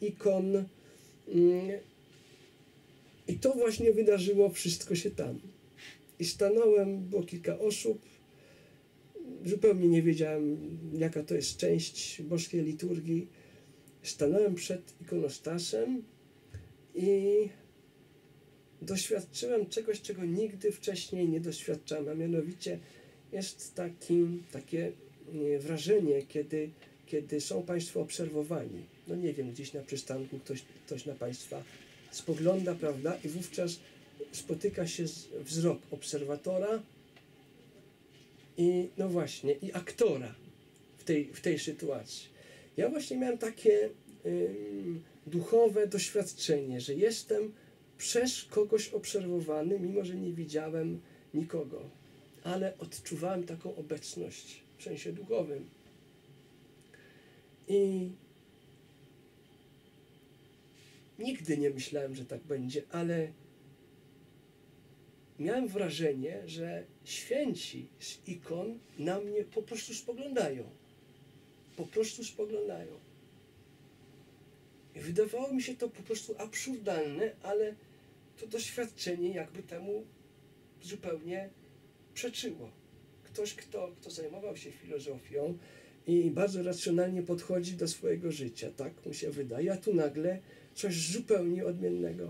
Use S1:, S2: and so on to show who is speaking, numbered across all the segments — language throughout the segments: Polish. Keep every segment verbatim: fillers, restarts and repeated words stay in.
S1: ikon. I to właśnie wydarzyło wszystko się tam. I stanąłem, było kilka osób, zupełnie nie wiedziałem, jaka to jest część boskiej liturgii. Stanąłem przed ikonostasem i doświadczyłem czegoś, czego nigdy wcześniej nie doświadczałem, a mianowicie jest taki, takie wrażenie, kiedy, kiedy są Państwo obserwowani. No nie wiem, gdzieś na przystanku ktoś, ktoś na Państwa spogląda, prawda? I wówczas spotyka się wzrok obserwatora i no właśnie, i aktora w tej, w tej sytuacji. Ja właśnie miałem takie ym, duchowe doświadczenie, że jestem przez kogoś obserwowany, mimo że nie widziałem nikogo, ale odczuwałem taką obecność w sensie duchowym. I nigdy nie myślałem, że tak będzie, ale miałem wrażenie, że święci z ikon na mnie po prostu spoglądają. Po prostu spoglądają. I wydawało mi się to po prostu absurdalne, ale to doświadczenie jakby temu zupełnie przeczyło. Ktoś, kto, kto zajmował się filozofią i bardzo racjonalnie podchodzi do swojego życia, tak mu się wydaje, a tu nagle coś zupełnie odmiennego.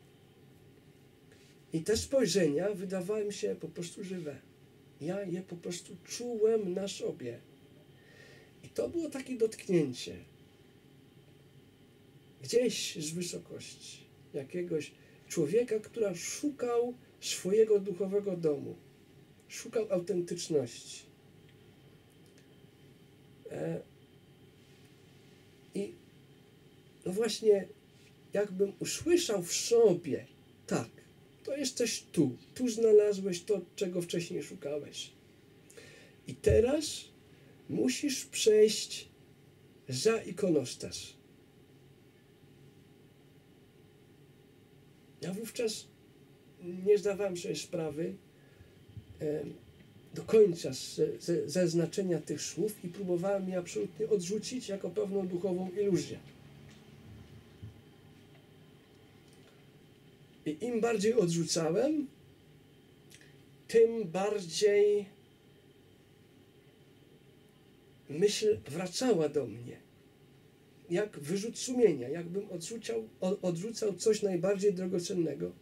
S1: I te spojrzenia wydawały mi się po prostu żywe. Ja je po prostu czułem na sobie. I to było takie dotknięcie. Gdzieś z wysokości jakiegoś człowieka, który szukał swojego duchowego domu. Szukał autentyczności. E, I no właśnie, jakbym usłyszał w sobie, tak, to jesteś tu, tu znalazłeś to, czego wcześniej szukałeś. I teraz musisz przejść za ikonostas. Ja wówczas nie zdawałem sobie sprawy e, do końca ze, ze, ze znaczenia tych słów i próbowałem je absolutnie odrzucić jako pewną duchową iluzję. I im bardziej odrzucałem, tym bardziej myśl wracała do mnie. Jak wyrzut sumienia, jakbym odrzucał, odrzucał coś najbardziej drogocennego.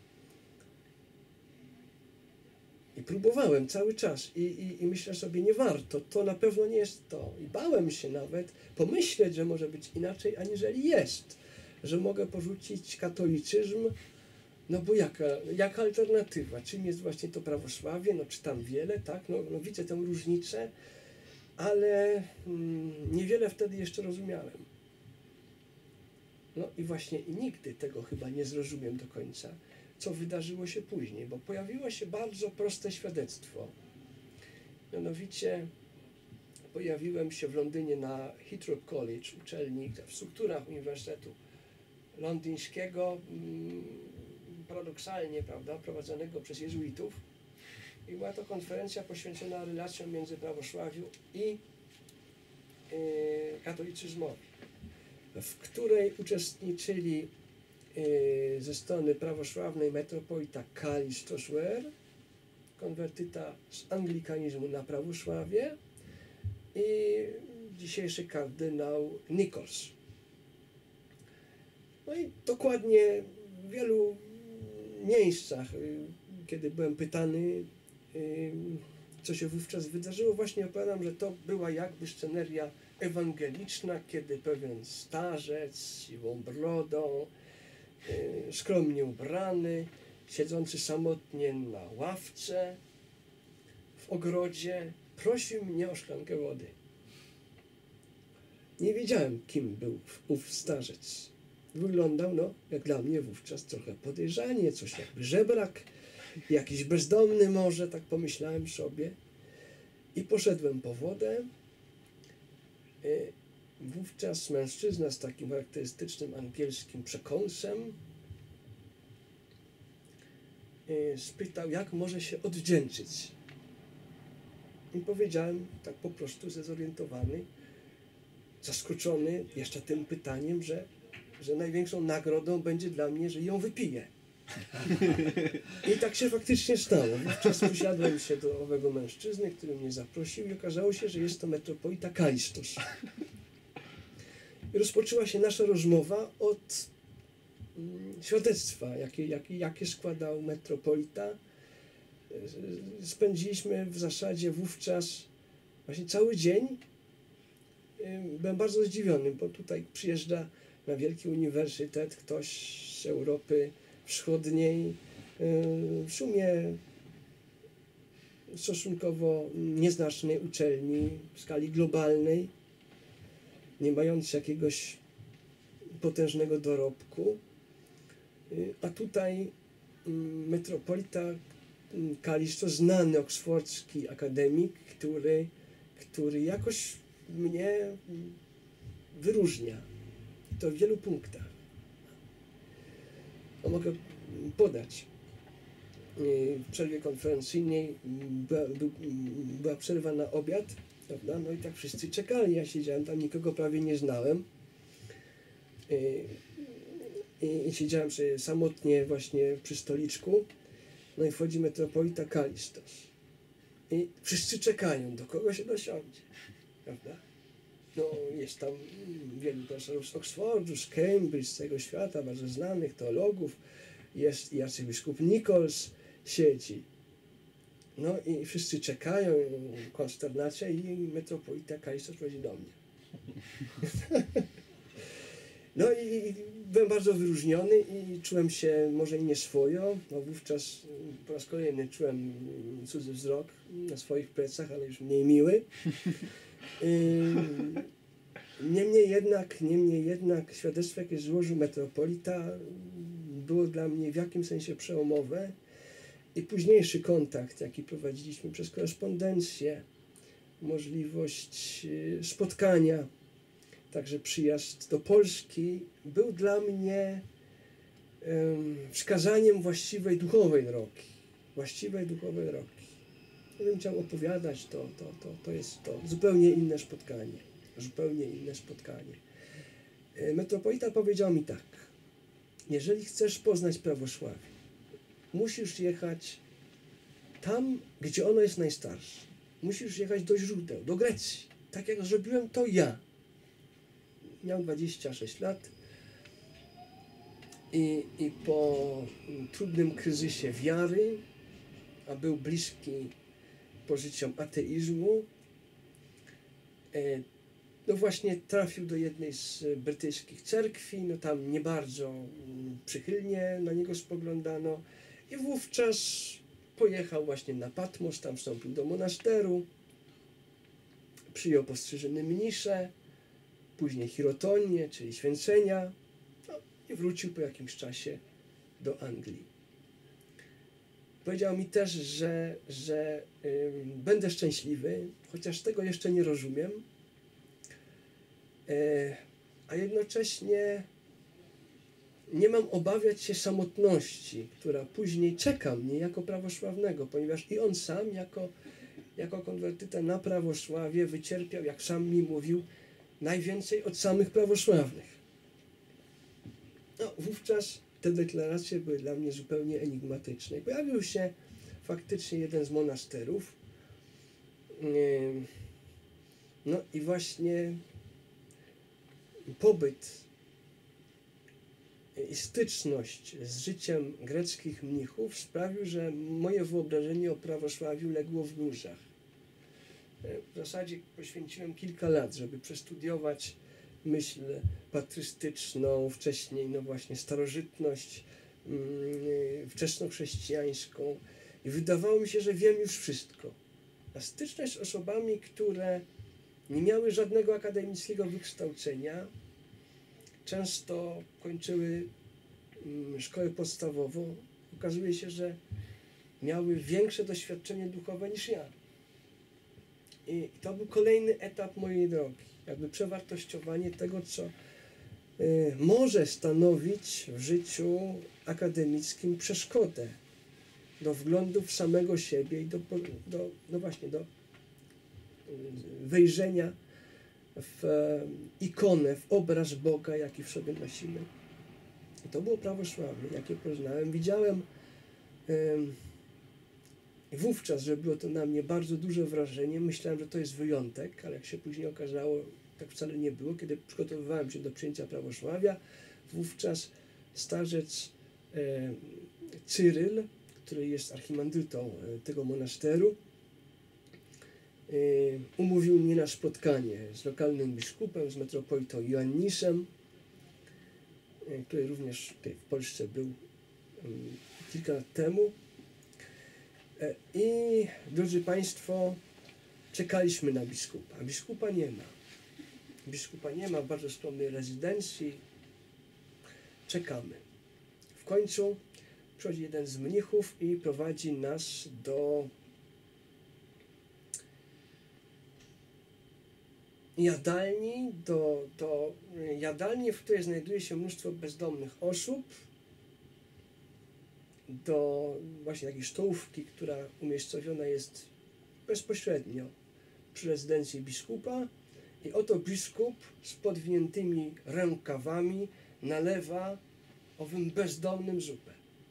S1: I próbowałem cały czas i, i, i myślę sobie, nie warto, to na pewno nie jest to. I bałem się nawet pomyśleć, że może być inaczej, aniżeli jest. Że mogę porzucić katolicyzm, no bo jaka, jaka alternatywa? Czym jest właśnie to prawosławie? No czytam wiele, tak? No, no widzę tę różnicę, ale mm, niewiele wtedy jeszcze rozumiałem. No i właśnie i nigdy tego chyba nie zrozumiem do końca, co wydarzyło się później, bo pojawiło się bardzo proste świadectwo. Mianowicie pojawiłem się w Londynie na Heathrow College, uczelni w strukturach Uniwersytetu Londyńskiego, paradoksalnie, prawda, prowadzonego przez jezuitów. I była to konferencja poświęcona relacjom między prawosławiu i yy, katolicyzmowi, w której uczestniczyli yy, ze strony prawosławnej metropolita Kallistos Ware, konwertyta z anglikanizmu na prawosławie, i dzisiejszy kardynał Nichols. No i dokładnie w wielu miejscach, kiedy byłem pytany, co się wówczas wydarzyło, właśnie opowiadam, że to była jakby sceneria ewangeliczna, kiedy pewien starzec z siwą brodą, skromnie ubrany, siedzący samotnie na ławce w ogrodzie, prosił mnie o szklankę wody. Nie wiedziałem, kim był ów starzec. Wyglądał, no, jak dla mnie wówczas trochę podejrzanie, coś jakby żebrak, jakiś bezdomny może, tak pomyślałem sobie. I poszedłem po wodę. Wówczas mężczyzna z takim charakterystycznym angielskim przekąsem spytał, jak może się odwdzięczyć. I powiedziałem tak po prostu zdezorientowany, zaskoczony jeszcze tym pytaniem, że że największą nagrodą będzie dla mnie, że ją wypiję. I tak się faktycznie stało. Wówczas posiadłem się do owego mężczyzny, który mnie zaprosił i okazało się, że jest to metropolita Kalistos. I rozpoczęła się nasza rozmowa od mm, świadectwa, jakie, jakie, jakie składał metropolita. Spędziliśmy w zasadzie wówczas właśnie cały dzień. Byłem bardzo zdziwiony, bo tutaj przyjeżdża na wielki uniwersytet ktoś z Europy Wschodniej, w sumie stosunkowo nieznacznej uczelni w skali globalnej, nie mający jakiegoś potężnego dorobku, a tutaj metropolita Kalistos, znany oksfordzki akademik, który, który jakoś mnie wyróżnia. I to w wielu punktach. No, mogę podać. W przerwie konferencyjnej była, by, była przerwa na obiad, prawda? No i tak wszyscy czekali. Ja siedziałem tam, nikogo prawie nie znałem. I, i siedziałem sobie samotnie właśnie przy stoliczku. No i wchodzi metropolita Kalistos. I wszyscy czekają, do kogo się dosiądzie, prawda? No, jest tam wielu profesorów z Oxfordu, z Cambridge, z całego świata, bardzo znanych teologów. Jest i arcybiskup Nichols siedzi. No i wszyscy czekają, konsternacja, i metropolita Kalistos prowadzi do mnie. No i byłem bardzo wyróżniony i czułem się może i nieswojo. No wówczas po raz kolejny czułem cudzy wzrok na swoich plecach, ale już mniej miły. Niemniej jednak, niemniej jednak świadectwo, jakie złożył metropolita, było dla mnie w jakimś sensie przełomowe, i późniejszy kontakt, jaki prowadziliśmy przez korespondencję, możliwość spotkania, także przyjazd do Polski, był dla mnie um, wskazaniem właściwej duchowej drogi. Właściwej duchowej drogi. Gdybym chciał opowiadać, to, to, to, to jest to zupełnie inne spotkanie. Zupełnie inne spotkanie. Metropolita powiedział mi tak: jeżeli chcesz poznać prawosławie, musisz jechać tam, gdzie ono jest najstarsze. Musisz jechać do źródeł, do Grecji. Tak jak zrobiłem to ja. Miałem dwadzieścia sześć lat i, i po trudnym kryzysie wiary, a był bliski pozycjom ateizmu, no właśnie trafił do jednej z brytyjskich cerkwi, no tam nie bardzo przychylnie na niego spoglądano, i wówczas pojechał właśnie na Patmos, tam wstąpił do monasteru, przyjął postrzyżone mnisze, później chirotonię, czyli święcenia, no i wrócił po jakimś czasie do Anglii. Powiedział mi też, że, że y, będę szczęśliwy, chociaż tego jeszcze nie rozumiem, y, a jednocześnie nie mam obawiać się samotności, która później czeka mnie jako prawosławnego, ponieważ i on sam jako, jako konwertyta na prawosławie wycierpiał, jak sam mi mówił, najwięcej od samych prawosławnych. No, wówczas te deklaracje były dla mnie zupełnie enigmatyczne. Pojawił się faktycznie jeden z monasterów. No i właśnie pobyt i styczność z życiem greckich mnichów sprawił, że moje wyobrażenie o prawosławiu legło w górach. W zasadzie poświęciłem kilka lat, żeby przestudiować myśl patrystyczną, wcześniej no właśnie starożytność, yy, wczesnochrześcijańską, i wydawało mi się, że wiem już wszystko. A styczność z osobami, które nie miały żadnego akademickiego wykształcenia, często kończyły yy, szkołę podstawową, okazuje się, że miały większe doświadczenie duchowe niż ja. I to był kolejny etap mojej drogi, jakby przewartościowanie tego, co y, może stanowić w życiu akademickim przeszkodę do wglądu w samego siebie i do, do, no właśnie, do y, wejrzenia w ikonę, w obraz Boga, jaki w sobie nosimy. I to było prawosławie, jakie poznałem. Widziałem um, wówczas, że było to na mnie bardzo duże wrażenie. Myślałem, że to jest wyjątek, ale jak się później okazało, tak wcale nie było. Kiedy przygotowywałem się do przyjęcia prawosławia, wówczas starzec e, Cyryl, który jest archimandrytą e, tego monasteru, e, umówił mnie na spotkanie z lokalnym biskupem, z metropolitą Ioannisem, e, który również tutaj w Polsce był e, kilka lat temu. E, I drodzy Państwo, czekaliśmy na biskupa. Biskupa nie ma. Biskupa nie ma w bardzo skromnej rezydencji. Czekamy. W końcu przychodzi jeden z mnichów i prowadzi nas do jadalni, do, do jadalni, w której znajduje się mnóstwo bezdomnych osób, do właśnie takiej stołówki, która umiejscowiona jest bezpośrednio przy rezydencji biskupa. I oto biskup z podwiniętymi rękawami nalewa owym bezdomnym zupę.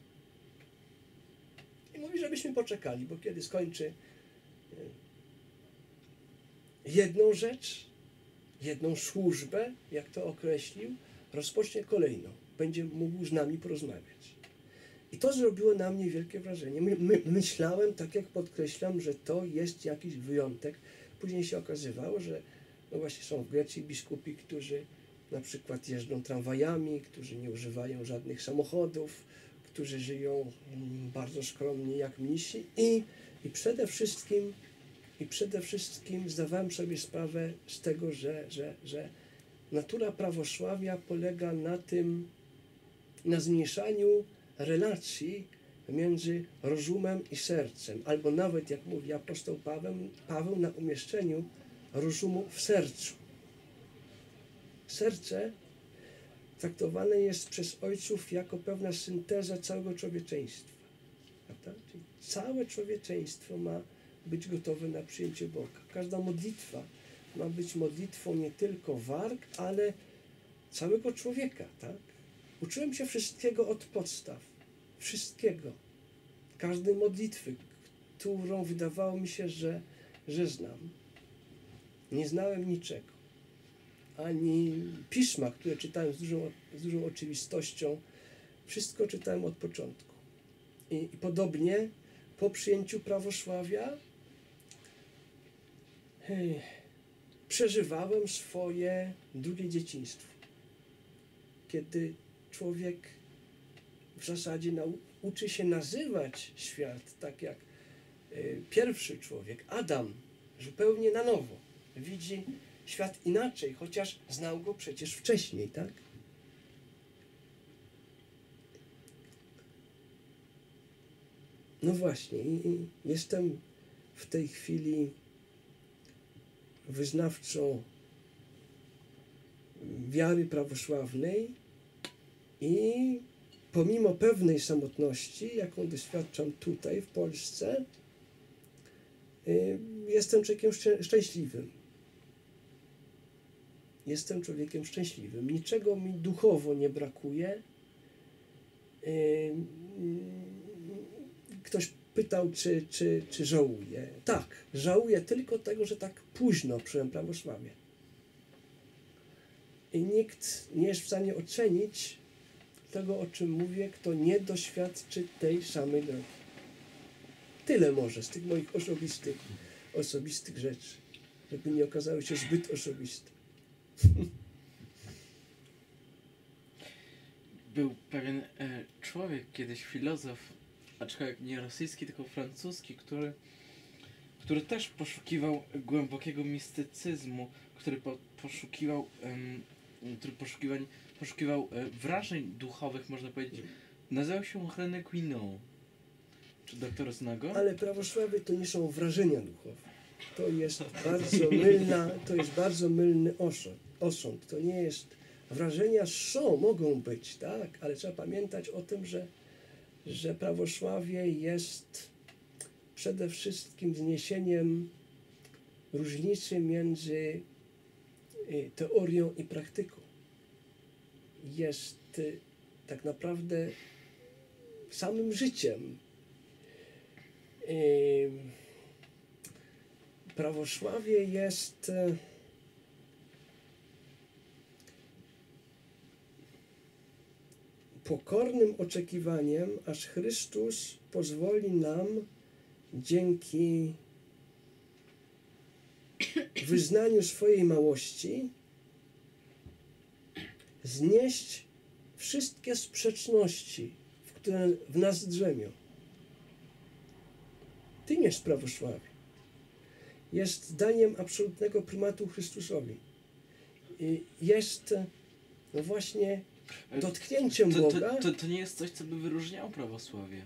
S1: I mówi, żebyśmy poczekali, bo kiedy skończy jedną rzecz, jedną służbę, jak to określił, rozpocznie kolejną. Będzie mógł z nami porozmawiać. I to zrobiło na mnie wielkie wrażenie. My, my, myślałem, tak jak podkreślam, że to jest jakiś wyjątek. Później się okazywało, że no właśnie są w Grecji biskupi, którzy na przykład jeżdżą tramwajami, którzy nie używają żadnych samochodów, którzy żyją bardzo skromnie jak mnisi i, i przede wszystkim i przede wszystkim zdawałem sobie sprawę z tego, że, że, że natura prawosławia polega na tym, na zmniejszaniu relacji między rozumem i sercem, albo nawet, jak mówi apostoł Paweł, Paweł na umieszczeniu rozumu w sercu. Serce traktowane jest przez ojców jako pewna synteza całego człowieczeństwa. Prawda? Czyli całe człowieczeństwo ma być gotowe na przyjęcie Boga. Każda modlitwa ma być modlitwą nie tylko warg, ale całego człowieka. Tak? Uczyłem się wszystkiego od podstaw. Wszystkiego. Każdej modlitwy, którą wydawało mi się, że, że znam. Nie znałem niczego. Ani pisma, które czytałem z dużą, z dużą oczywistością. Wszystko czytałem od początku. I, i podobnie po przyjęciu prawosławia hej, przeżywałem swoje drugie dzieciństwo. Kiedy człowiek w zasadzie nau, uczy się nazywać świat tak jak y, pierwszy człowiek, Adam, zupełnie na nowo. Widzi świat inaczej, chociaż znał go przecież wcześniej, tak? No właśnie, i, i jestem w tej chwili wyznawcą wiary prawosławnej i pomimo pewnej samotności, jaką doświadczam tutaj w Polsce, y, jestem człowiekiem szczę szczęśliwym. Jestem człowiekiem szczęśliwym. Niczego mi duchowo nie brakuje. Y, Ktoś pytał, czy, czy, czy żałuję. Tak, żałuję tylko tego, że tak późno przyjąłem prawosławie. I nikt nie jest w stanie ocenić tego, o czym mówię, kto nie doświadczy tej samej drogi. Tyle może z tych moich osobistych, osobistych rzeczy, żeby nie okazały się zbyt osobiste.
S2: Był pewien e, człowiek, kiedyś filozof, aczkolwiek nie rosyjski, tylko francuski, który, który też poszukiwał głębokiego mistycyzmu, który po, poszukiwał, um, który poszukiwań, poszukiwał e, wrażeń duchowych, można powiedzieć. Nazywał się René Guénon. Czy doktor zna go?
S1: Ale prawosławie to nie są wrażenia duchowe. To jest bardzo mylna, to jest bardzo mylny osąd. osąd. To nie jest... Wrażenia są, mogą być, tak, ale trzeba pamiętać o tym, że, że prawosławie jest przede wszystkim zniesieniem różnicy między y, teorią i praktyką. Jest y, tak naprawdę samym życiem. Y, prawosławie jest y, pokornym oczekiwaniem, aż Chrystus pozwoli nam dzięki wyznaniu swojej małości znieść wszystkie sprzeczności, w które w nas drzemią. Tym jest prawosławie. Jest daniem absolutnego prymatu Chrystusowi. I jest no właśnie dotknięciem
S2: to,
S1: Boga.
S2: To, to, to nie jest coś, co by wyróżniało prawosławie.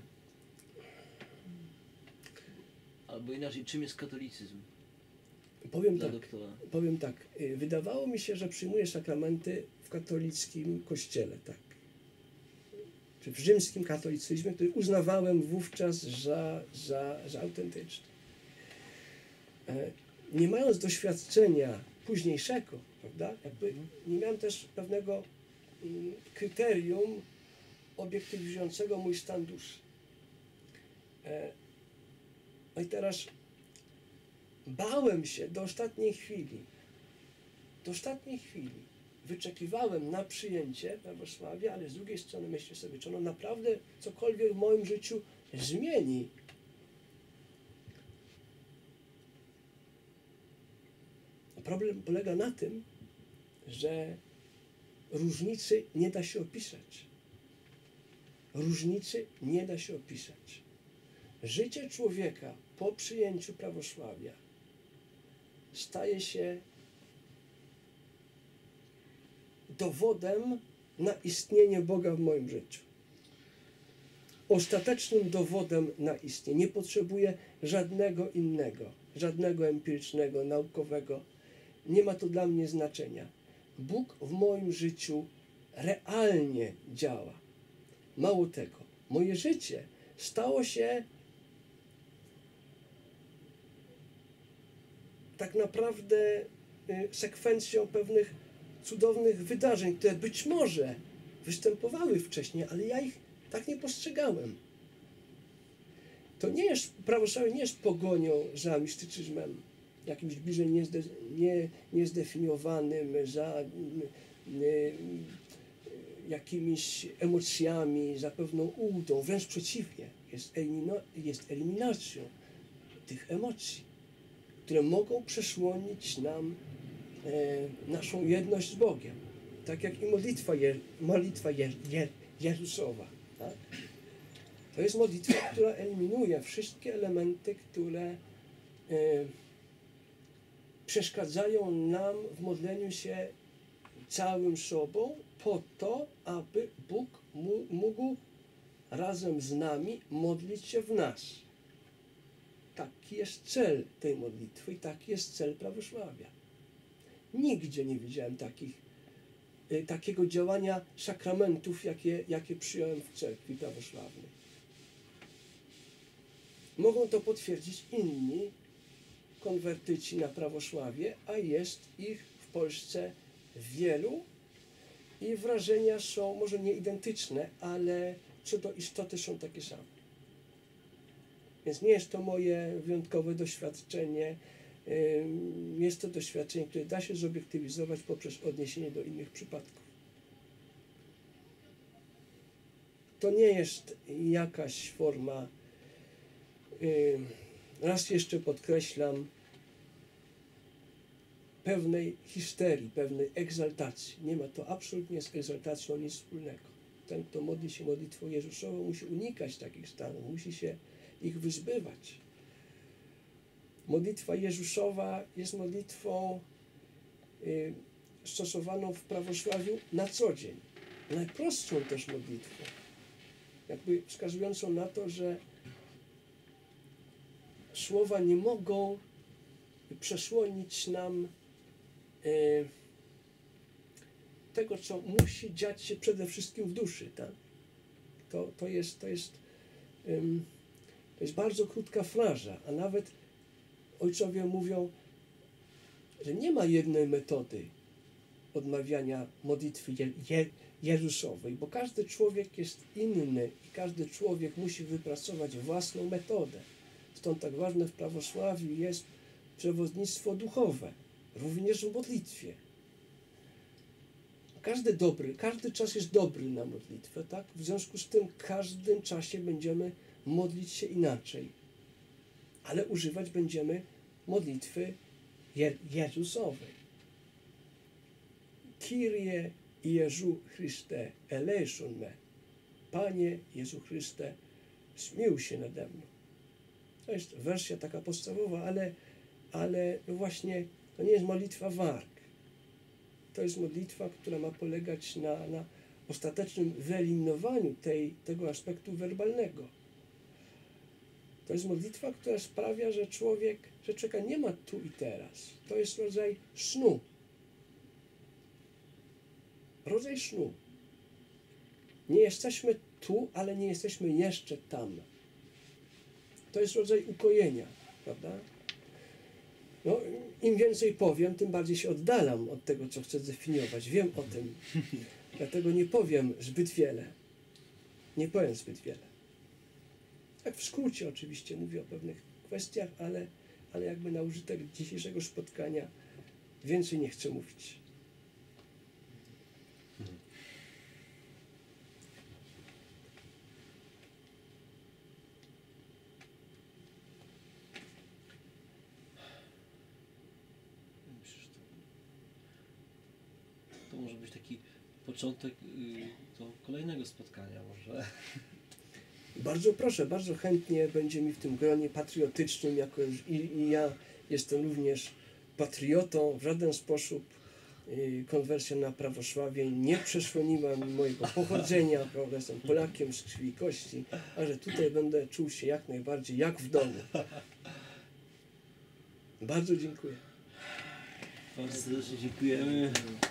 S3: Albo inaczej, czym jest katolicyzm?
S1: Powiem
S3: Dla
S1: tak,
S3: doktora.
S1: powiem tak. y, Wydawało mi się, że przyjmuję sakramenty w katolickim kościele, tak. Czy w rzymskim katolicyzmie, który uznawałem wówczas za, za, za autentyczny. E, Nie mając doświadczenia późniejszego, prawda, jakby nie miałem też pewnego mm, kryterium obiektywizującego mój stan duszy. E, No i teraz bałem się do ostatniej chwili, do ostatniej chwili wyczekiwałem na przyjęcie prawosławia, ale z drugiej strony myślę sobie, czy ono naprawdę cokolwiek w moim życiu zmieni. Problem polega na tym, że różnicy nie da się opisać. Różnicy nie da się opisać. Życie człowieka po przyjęciu prawosławia staje się dowodem na istnienie Boga w moim życiu. Ostatecznym dowodem na istnienie. Nie potrzebuję żadnego innego, żadnego empirycznego, naukowego. Nie ma to dla mnie znaczenia. Bóg w moim życiu realnie działa. Mało tego, moje życie stało się tak naprawdę sekwencją pewnych cudownych wydarzeń, które być może występowały wcześniej, ale ja ich tak nie postrzegałem. To nie jest, prawosławie nie jest pogonią za mistycyzmem, jakimś bliżej niezde, nie, niezdefiniowanym, za y, jakimiś emocjami, za pewną ułudą. Wręcz przeciwnie, jest, elimino, jest eliminacją tych emocji, które mogą przesłonić nam e, naszą jedność z Bogiem. Tak jak i modlitwa, je, modlitwa je, je, Jezusowa. Tak? To jest modlitwa, która eliminuje wszystkie elementy, które e, przeszkadzają nam w modleniu się całym sobą po to, aby Bóg mógł razem z nami modlić się w nas. Taki jest cel tej modlitwy i taki jest cel prawosławia. Nigdzie nie widziałem takich, y, takiego działania sakramentów, jakie, jakie przyjąłem w cerkwi prawosławnej. Mogą to potwierdzić inni konwertyci na prawosławie, a jest ich w Polsce wielu i wrażenia są może nie identyczne, ale co do istoty są takie same. Więc nie jest to moje wyjątkowe doświadczenie. Jest to doświadczenie, które da się zobiektywizować poprzez odniesienie do innych przypadków. To nie jest jakaś forma, raz jeszcze podkreślam, pewnej histerii, pewnej egzaltacji. Nie ma to absolutnie z egzaltacją nic wspólnego. Ten, kto modli się modlitwą Jezusową, musi unikać takich stanów, musi się ich wyzbywać. Modlitwa Jezusowa jest modlitwą y, stosowaną w prawosławiu na co dzień. Najprostszą też modlitwą. Jakby wskazującą na to, że słowa nie mogą przesłonić nam y, tego, co musi dziać się przede wszystkim w duszy. Tak? To, to jest, to jest ym, To jest bardzo krótka fraza, a nawet ojcowie mówią, że nie ma jednej metody odmawiania modlitwy je, je, Jezusowej, bo każdy człowiek jest inny i każdy człowiek musi wypracować własną metodę. Stąd tak ważne w prawosławiu jest przewodnictwo duchowe, również w modlitwie. Każdy dobry, każdy czas jest dobry na modlitwę, tak? W związku z tym w każdym czasie będziemy modlić się inaczej, ale używać będziemy modlitwy Je Jezusowej. Kyrie Jezu Chryste, eleison me. Panie Jezu Chryste, zmiłuj się nade mną. To jest wersja taka podstawowa, ale, ale właśnie to nie jest modlitwa warg. To jest modlitwa, która ma polegać na, na ostatecznym wyeliminowaniu tej, tego aspektu werbalnego. To jest modlitwa, która sprawia, że człowiek, że człowieka nie ma tu i teraz. To jest rodzaj snu. Rodzaj snu. Nie jesteśmy tu, ale nie jesteśmy jeszcze tam. To jest rodzaj ukojenia, prawda? No, im więcej powiem, tym bardziej się oddalam od tego, co chcę zdefiniować. Wiem o tym. Dlatego nie powiem zbyt wiele. Nie powiem zbyt wiele. Tak w skrócie oczywiście mówię o pewnych kwestiach, ale, ale jakby na użytek dzisiejszego spotkania więcej nie chcę mówić.
S3: To może być taki początek y, do kolejnego spotkania może.
S1: Bardzo proszę, bardzo chętnie będzie mi w tym gronie patriotycznym, jako i, i ja jestem również patriotą, w żaden sposób y, konwersja na prawosławie nie przesłoniła mi mojego pochodzenia, prawda, jestem Polakiem z krwi i kości, a że tutaj będę czuł się jak najbardziej jak w domu. Bardzo dziękuję.
S3: Bardzo serdecznie dziękujemy.